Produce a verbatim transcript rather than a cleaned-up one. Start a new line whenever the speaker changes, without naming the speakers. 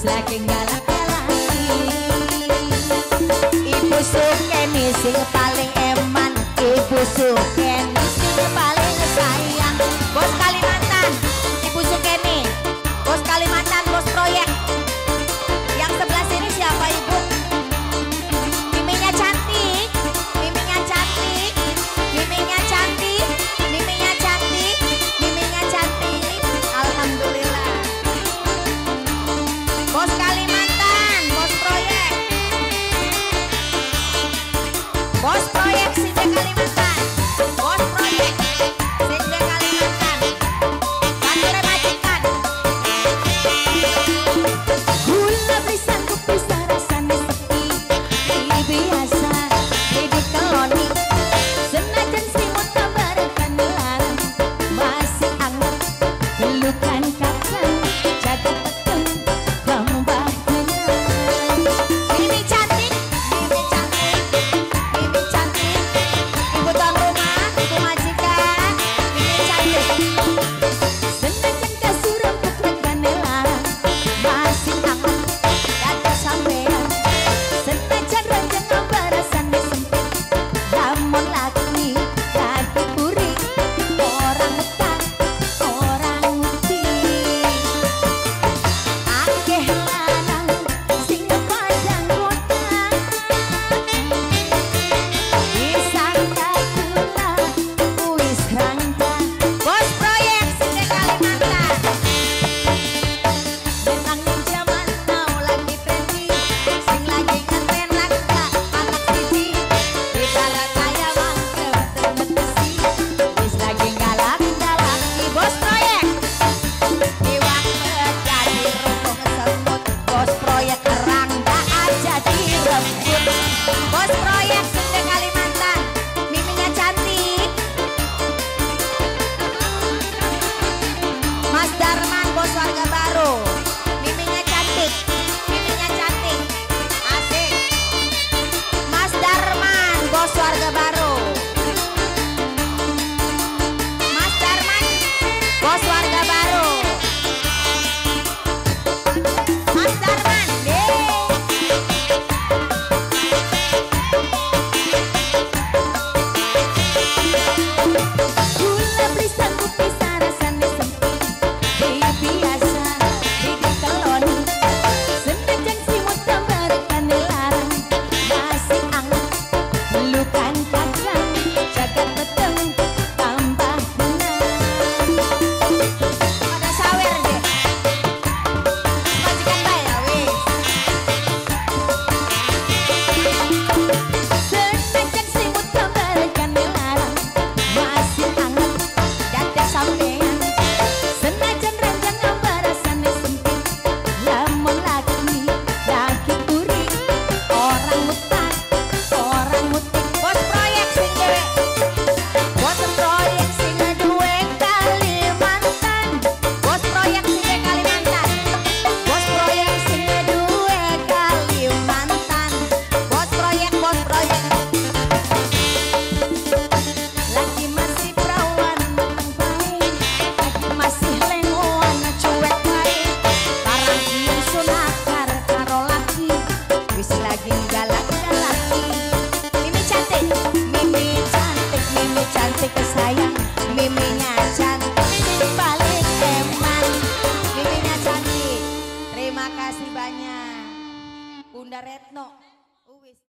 lagi galak-galaki. Ibu Sukeni sing paling eman, Ibu Sukeni sing paling sayang. Bos Kalimantan, Ibu Sukeni, bos Kalimantan, bos proyek. Yang sebelah sini siapa Ibu? Miminya cantik, miminya cantik, miminya cantik, miminya cantik, miminya cantik. Alhamdulillah. Bos Kalimantan, bos proyek, bos proyek Sinja Kalimantan, bos proyek Sinja Kalimantan, Panture majikan. Gula pisang kupisah rasanya sepi, ini biasa hidup keloni. Senajan selimut kabarkan larang, masih anget pelukan kakak, jaga peteng gambah genang. Mimi cantik, Mimi cantik, Mimi cantik, ibu tuan rumah, ibu majikan, Mimi cantik. Senajan kasur rambut regane larang, masih anget dada sampean. Senajan ranjang ambarasannya sempit, lamun laki dadi puri, orang utang, orang uti. Akeh lanang sing padang godang, disangka kula wis rangkang. Bos proyek Sinja Kalimantan. Menangin zaman now lagi trendy, sing lagi ngetren langka anak siji. Ibarat kaya mangkep temet besi, wis lagi galak-galaki. Bos proyek iwak jadi rempong semut, bos proyek kerangka aja direbut. Bos proyek Sinja Kalimantan, miminya cantik. Mas Darman, bos warga baru, miminya cantik, miminya cantik, asik. Mas Darman, bos warga baru. Mas Darman, bos warga baru. Mas Darman, deh. Gula pisang kupisah rasanya sempit, ini biasa hidup keloni. Senajan selimut kabarkan larang, masih anget pelukan kakak, jagat peteng tambah benang. Pada sawer deh, majikan bae wis. Senajan selimut kabarkan larang, masih anget dada sampean. Senajan ranjang ambarasannya sempit, lamun laki laki turi, orang utang, orang mutik. Bos proyek sing dewe, bos proyek sing duwe Kalimantan, bos proyek Sinja Kalimantan, bos proyek sing duwe Kalimantan, bos proyek, bos proyek. Lagi masih perawan meneng bae, lagi masih lengoan cuek bae. Parang kieu sunakar karo laki, wis lagi galak-galaki. Mimi cantik, Mimi cantik, Mimi cantik sayang, miminya cantik sing paling eman, miminya cantik. Terima kasih banyak Bunda Retno.